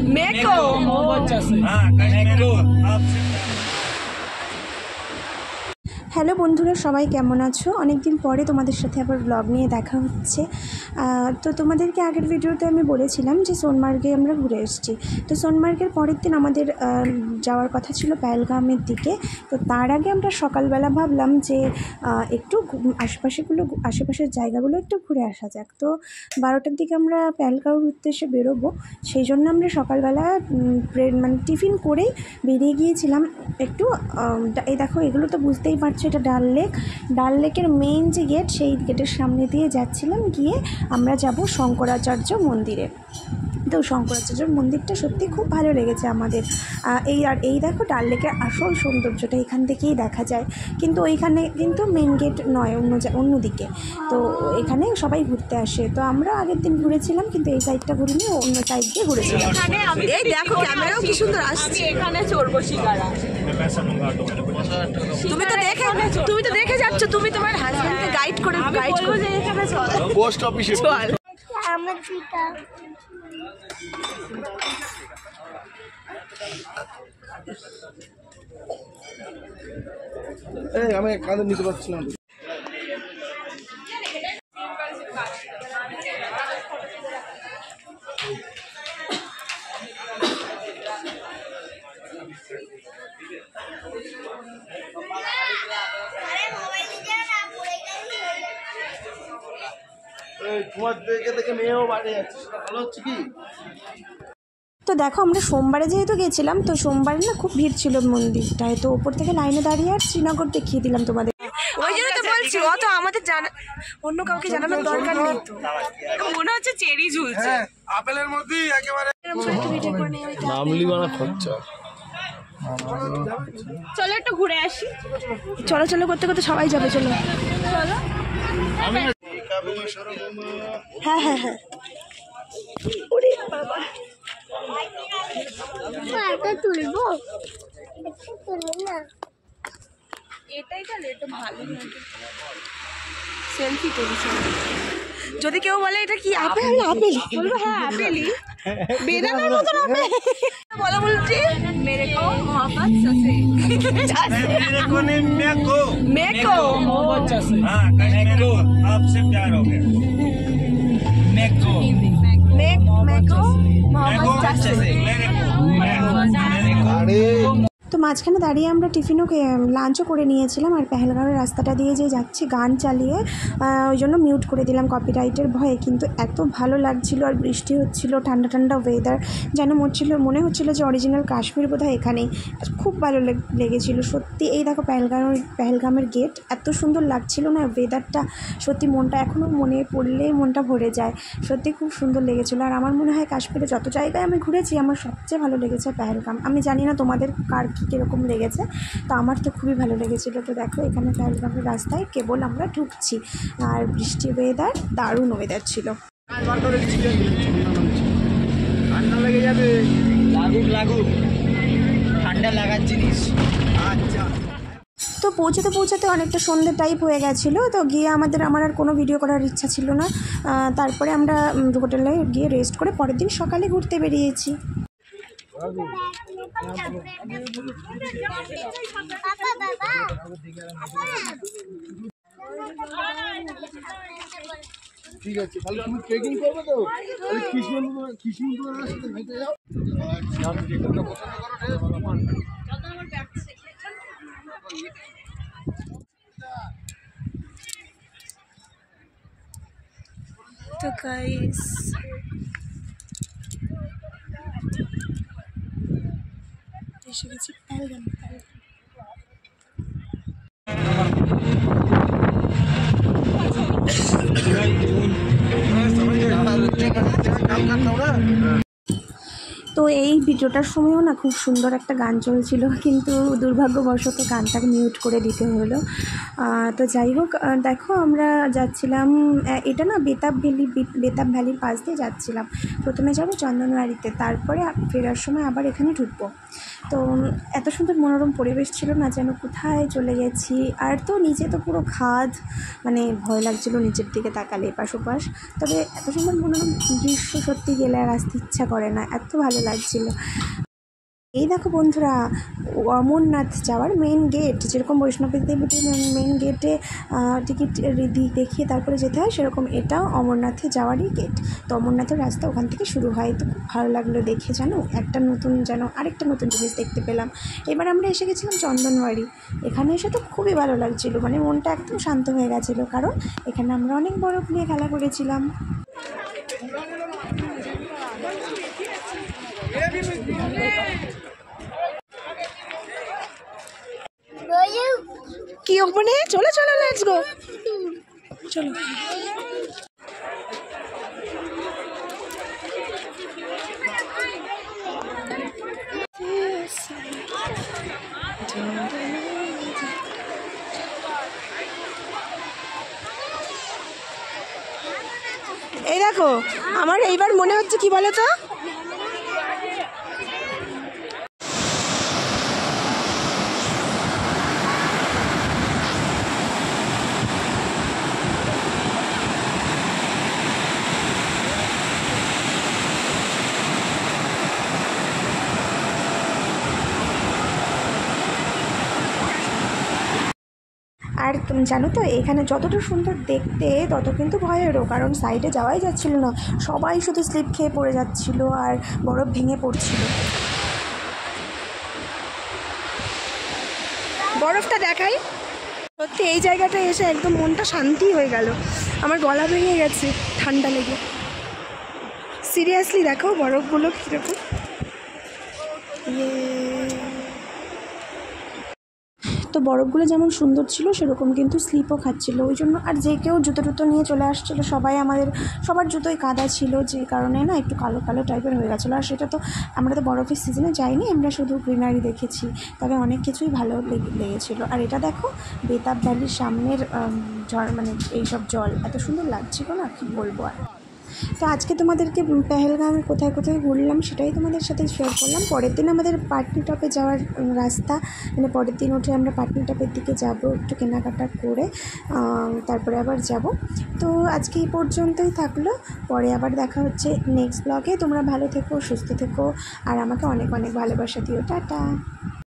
मेको হ্যালো বন্ধুরা, সবাই কেমন আছো? অনেক দিন পরে তোমাদের সাথে আবার ব্লগ নিয়ে দেখা হচ্ছে। তো তোমাদেরকে আগের ভিডিওতে আমি বলেছিলাম যে সোনমার্গে আমরা ঘুরে এসেছি। তো সোনমার্গের পরের দিন আমাদের যাওয়ার কথা ছিল পেহেলগামের দিকে। তো তার আগে আমরা সকালবেলা ভাবলাম যে একটু আশেপাশের জায়গাগুলো একটু ঘুরে আসা যাক। তো 12টার দিকে আমরা পেহেলগাঁওর উদ্দেশ্যে বেরোবো, সেই জন্য আমরা সকালবেলা টিফিন করেই বেরিয়ে গিয়েছিলাম একটু। এই দেখো, এগুলো তো বুঝতেই পারছো, এটা ডাল লেকের মেইন যে গেট, সেই গেটের সামনে দিয়ে যাচ্ছিলাম। গিয়ে আমরা যাব শঙ্করাচার্য মন্দিরে। তো শঙ্করাচার্য মন্দিরটা সত্যি খুব ভালো লেগেছে আমাদের। এই দেখো, ডাল লেকের আসল সৌন্দর্যটা এখান থেকেই দেখা যায়, কিন্তু ওইখানে কিন্তু মেইন গেট নয়, অন্যদিকে। তো এখানে সবাই ঘুরতে আসে। তো আমরা আগের দিন ঘুরেছিলাম, কিন্তু এই সাইডটা ঘুরিনি, অন্য সাইড দিয়ে ঘুরেছিলাম। এই দেখো, ক্যামেরাও কি সুন্দর আসছে। এখানে চড়বো শিকারা। তুমি তো দেখে যাচ্ছ, তুমি তোমার হাজবেন্ডকে গাইড করে এখানে চল, পোস্ট অফিসে চল। আমি কাঁধে নিতে পারছিলাম। তো দেখো, আমরা সোমবারে যেহেতু গেছিলাম, তো সোমবারে না খুব ভিড় ছিল মন্দিরটায়। তো ওপর থেকে লাইনে দাঁড়িয়ে আর শ্রীনগর দেখিয়ে দিলাম তোমাদের। ওই জন্য তো বলছি, অত আমাদের অন্য কাউকে জানানোর দরকার নেই। তো মনে হচ্ছে চেরি ঝুলছে আপেলের মধ্যে একেবারে। চলো একটু ঘুরে আসি। চলো করতে করতে সবাই যাবে। চলো হ্যাঁ। ওরে বাবা, তুলবো না, এটাই তাহলে এটা ভালো সেলফি করি। যদি কেউ বলে এটা কি আপেল, বলবো হ্যাঁ আপেলই, বেদানার মতন আপেল। বলো বলছি মেরে কো মোহব্বত সে मेरे को नहीं मेको मोहब्बत से। हां मेको आपसे प्यार हो गया। मेको मोहब्बत से। अरे তো মাঝখানে দাঁড়িয়ে আমরা লাঞ্চও করে নিয়েছিলাম। আর পেহেলগাঁওয়ের রাস্তাটা দিয়ে যে যাচ্ছি গান চালিয়ে, ওই জন্য মিউট করে দিলাম কপিরাইটের ভয়ে। কিন্তু এত ভালো লাগছিল, আর বৃষ্টি হচ্ছিল, ঠান্ডা ঠান্ডা ওয়েদার, যেন মনে হচ্ছিল যে অরিজিনাল কাশ্মীর বোধহয় এখানেই। খুব ভালো লেগেছিল সত্যি। এই দেখো পেহেলগামের গেট, এত সুন্দর লাগছিল না ওয়েদারটা, সত্যি মনটা এখনও মনে পড়লেই মনটা ভরে যায়। সত্যি খুব সুন্দর লেগেছিলো। আর আমার মনে হয় কাশ্মীরে যত জায়গায় আমি ঘুরেছি, আমার সবচেয়ে ভালো লেগেছে পেহেলগাম। আমি জানি না তোমাদের কার কীরকম লেগেছে, তো আমার তো খুবই ভালো লেগেছিলো। তো দেখো, এখানে পেহেলগামের রাস্তায় কেবল আমরা ঢুকছি, আর বৃষ্টি ওয়েদার, দারুণ ওয়েদার ছিল। ঠান্ডা লেগে যাবে, লাগুক ঠান্ডা লাগার জিনিস। আচ্ছা, তো পৌঁছাতে অনেকটা সন্ধ্যে টাইপ হয়ে গেছিলো। তো গিয়ে আমার আর কোনো ভিডিও করার ইচ্ছা ছিল না। তারপরে আমরা হোটেলে গিয়ে রেস্ট করে পরের দিন সকালে ঘুরতে বেরিয়েছি। ঠিক আছে, তাহলে তুমি ট্রেকিং করবে তো, তাহলে কৃষ্ণনগরের সাথে হেঁটে যাও। তো গাইস, এসে গেছি পেহেলগাম। তো এই ভিডিওটার সময়ও না খুব সুন্দর একটা গান চলছিল, কিন্তু দুর্ভাগ্যবশত গানটাকে মিউট করে দিতে হলো। তো যাই হোক, দেখো আমরা যাচ্ছিলাম, এটা না বেতাব ভ্যালির পাশ দিয়ে যাচ্ছিলাম। প্রথমে যাবো চন্দনবাড়িতে, তারপরে ফেরার সময় আবার এখানে ঢুকবো। তো এত সুন্দর মনোরম পরিবেশ ছিল না, যেন কোথায় চলে গেছি। আর তো নিচে তো পুরো খাদ, মানে ভয় লাগছিল নিচের দিকে তাকালে এপাশ ওপাশ। তবে এত সুন্দর মনোরম দৃশ্য সত্যি গেলে আর আসতে ইচ্ছা করে না, এত ভালো লাগে। লাগছিল। এই দেখো বন্ধুরা, অমরনাথ যাওয়ার মেন গেট, যেরকম বৈষ্ণব দেবীর মেন গেটে টিকিট দেখিয়ে তারপরে যেতে হয়, সেরকম এটাও অমরনাথে যাওয়ারই গেট। তো অমরনাথের রাস্তা ওখান থেকে শুরু হয়। তো খুব ভালো লাগলো দেখে, জানো, একটা নতুন যেন আরেকটা নতুন জিনিস দেখতে পেলাম। এবার আমরা এসে গেছিলাম চন্দনবাড়ি। এখানে এসে তো খুবই ভালো লাগছিলো, মানে মনটা একদম শান্ত হয়ে গেছিলো, কারণ এখানে আমরা অনেক বরফ নিয়ে খেলা করেছিলাম। কি ওপেনে? চলো চলো, লেটস গো, চলো। এই দেখো, আমার এইবার মনে হচ্ছে কি বলো তো, আর তুমি জানো তো, এখানে যতটা সুন্দর দেখতে তত কিন্তু ভয়েরও, কারণ সাইডে যাওয়াই যাচ্ছিল না, সবাই শুধু স্লিপ খেয়ে পড়ে যাচ্ছিল আর বরফ ভেঙে পড়ছিল। বরফটা দেখাই, সত্যি এই জায়গাটা এসে একদম মনটা শান্তি হয়ে গেল। আমার গলা ভেঙে গেছে ঠান্ডা লেগে। সিরিয়াসলি দেখো বরফগুলো কীরকম। তো বরফগুলো যেমন সুন্দর ছিল, সেরকম কিন্তু স্লিপও খাচ্ছিলো, ওই জন্য আর যে কেউ জুতো টুতো নিয়ে চলে আসছিলো, সবার জুতোই কাদা ছিল, যে কারণে না একটু কালো কালো টাইপের হয়ে গেছিলো। আর সেটা তো আমরা তো বরফের সিজনে যাইনি, আমরা শুধু গ্রিনারি দেখেছি, তবে অনেক কিছুই ভালো লেগেছিলো। আর এটা দেখো, বেতাব ভ্যালির সামনের মানে এইসব জল এত সুন্দর লাগছিলো না, কি বলবো আর। তো আজকে তোমাদেরকে পেহেলগামে কোথায় কোথায় ঘুরলাম সেটাই তোমাদের সাথে শেয়ার করলাম। পরের দিন আমাদের পাটনিটপে যাওয়ার রাস্তা, মানে পরের দিন উঠে আমরা পাটনিটপের দিকে যাব, একটু কেনাকাটা করে তারপরে আবার যাব। তো আজকে এই পর্যন্তই থাকলো, পরে আবার দেখা হচ্ছে নেক্সট ব্লগে। তোমরা ভালো থেকো, সুস্থ থেকো, আর আমাকে অনেক অনেক ভালোবাসা দিও। টাটা।